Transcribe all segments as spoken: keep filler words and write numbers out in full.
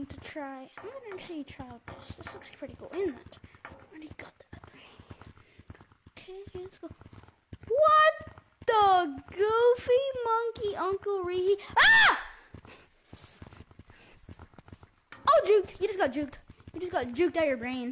to try. I'm gonna actually try out this. This looks pretty cool. In that, I already got that. Okay, let's go. What the goofy monkey, Uncle Rehe? Ah! Oh, juked. You just got juked. You just got juked out of your brain.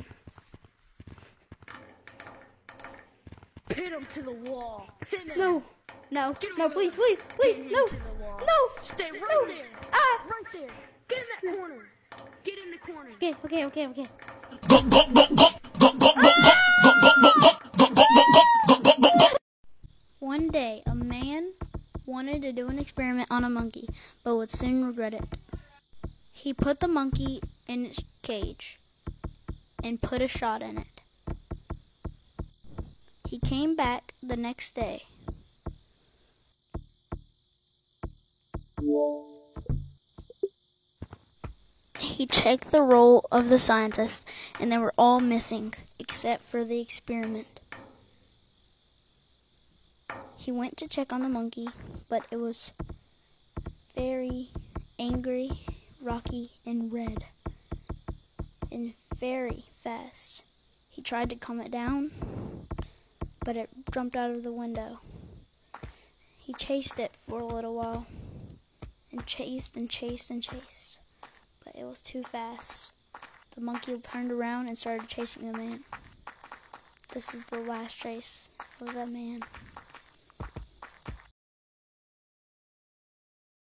Hit him to the wall. Hit him. No, no, Get no, over please, there. please, please, Hit him no, to the wall. no. Stay right no. there. Ah! Right there. Get in that corner. Get in the corner. Okay, okay, okay, okay. One day, a man wanted to do an experiment on a monkey, but would soon regret it. He put the monkey in its cage and put a shot in it. He came back the next day. He checked the roll of the scientists, and they were all missing, except for the experiment. He went to check on the monkey, but it was very angry, rocky, and red, and very fast. He tried to calm it down, but it jumped out of the window. He chased it for a little while, and chased and chased and chased, but it was too fast. The monkey turned around and started chasing the man. This is the last chase of that man.